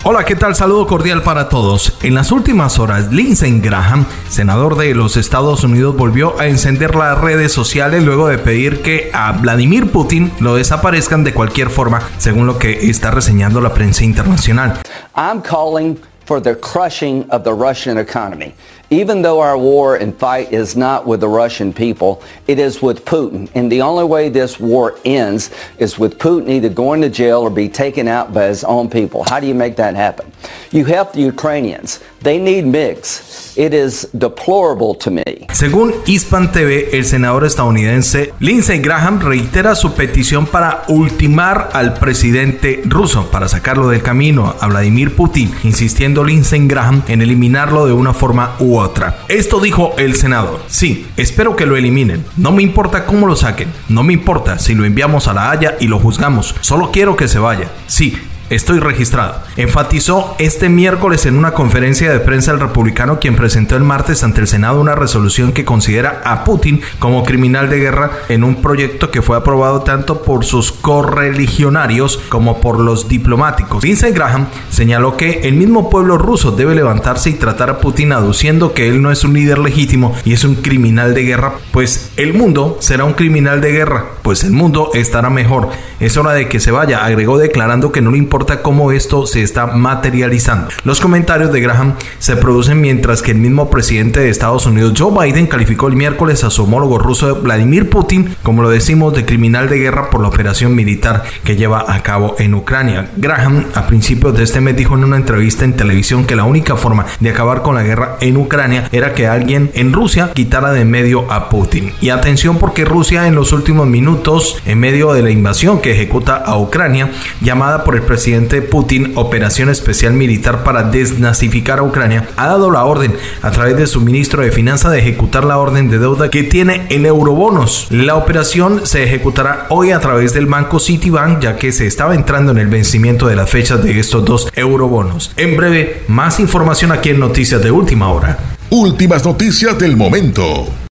Hola, ¿qué tal? Saludo cordial para todos. En las últimas horas, Lindsey Graham, senador de los Estados Unidos, volvió a encender las redes sociales luego de pedir que a Vladimir Putin lo desaparezcan de cualquier forma, según lo que está reseñando la prensa internacional. I'm calling for the crushing of the Russian economy. Even though our war and fight is not with the Russian people, it is with Putin. And the only way this war ends is with Putin either going to jail or be taken out by his own people. How do you make that happen? You help the Ukrainians. They need MiGs. It is deplorable to me. Según Hispan TV, el senador estadounidense Lindsey Graham reitera su petición para ultimar al presidente ruso, para sacarlo del camino a Vladimir Putin, insistiendo Lindsey Graham en eliminarlo de una forma u otra. Esto dijo el senador: sí, espero que lo eliminen. No me importa cómo lo saquen. No me importa si lo enviamos a La Haya y lo juzgamos. Solo quiero que se vaya. Sí, estoy registrado. Enfatizó este miércoles en una conferencia de prensa el republicano, quien presentó el martes ante el Senado una resolución que considera a Putin como criminal de guerra en un proyecto que fue aprobado tanto por sus correligionarios como por los diplomáticos. Lindsey Graham señaló que el mismo pueblo ruso debe levantarse y tratar a Putin, aduciendo que él no es un líder legítimo y es un criminal de guerra, pues el mundo será un criminal de guerra, pues el mundo estará mejor. Es hora de que se vaya, agregó, declarando que no le importa cómo esto se está materializando. Los comentarios de Graham se producen mientras que el mismo presidente de Estados Unidos, Joe Biden, calificó el miércoles a su homólogo ruso Vladimir Putin, como lo decimos, de criminal de guerra por la operación militar que lleva a cabo en Ucrania. Graham, a principios de este mes, dijo en una entrevista en televisión que la única forma de acabar con la guerra en Ucrania era que alguien en Rusia quitara de en medio a Putin. Y atención, porque Rusia en los últimos minutos, en medio de la invasión que ejecuta a Ucrania, llamada por el presidente Putin Operación Especial Militar para desnazificar a Ucrania, ha dado la orden a través de su ministro de Finanzas de ejecutar la orden de deuda que tiene en eurobonos. La operación se ejecutará hoy a través del banco Citibank, ya que se estaba entrando en el vencimiento de las fechas de estos dos eurobonos. En breve, más información aquí en Noticias de Última Hora. Últimas noticias del momento.